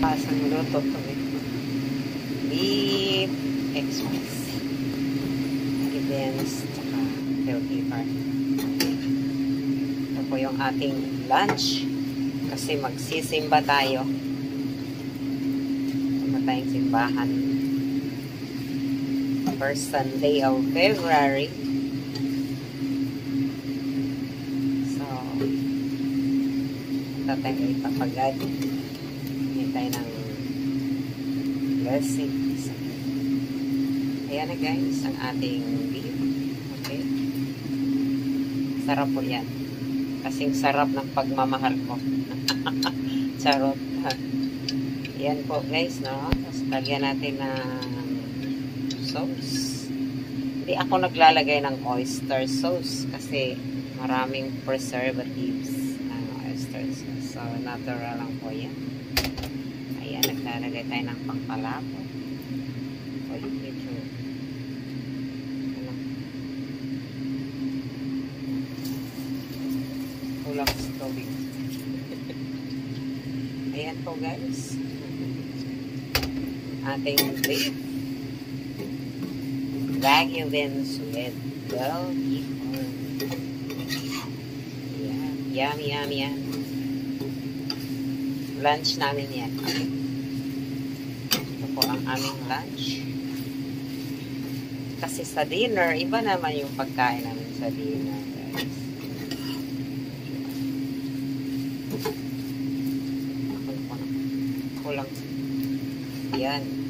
Pasang luto to beef express. Beans, tsaka healthy bar. Ito po yung ating lunch. Kasi magsisimba tayo. Simba tayong simbahan. First Sunday of February. So, ito tayo ipapagad. Hindi tayo ng blessings. Ayan na guys, ang ating beef. Okay. Sarap po yan. Kasing sarap ng pagmamahal ko. Charot. Ayan po guys, no? Tapos lagyan natin ng sauce. Hindi ako naglalagay ng oyster sauce kasi maraming preservatives ng oyster sauce. So, natural lang po yan. Ayan, naglalagay tayo ng pangpalapo. Medyo kulang sa tubig. Ayan po guys, ating beef Wagyu beans with beef corn. Yan, yummy. Lunch namin yan. Okay. Ito po ang aming lunch. Kasi sa dinner, iba naman yung pagkain namin sa dinner, guys. Kulang. Yan.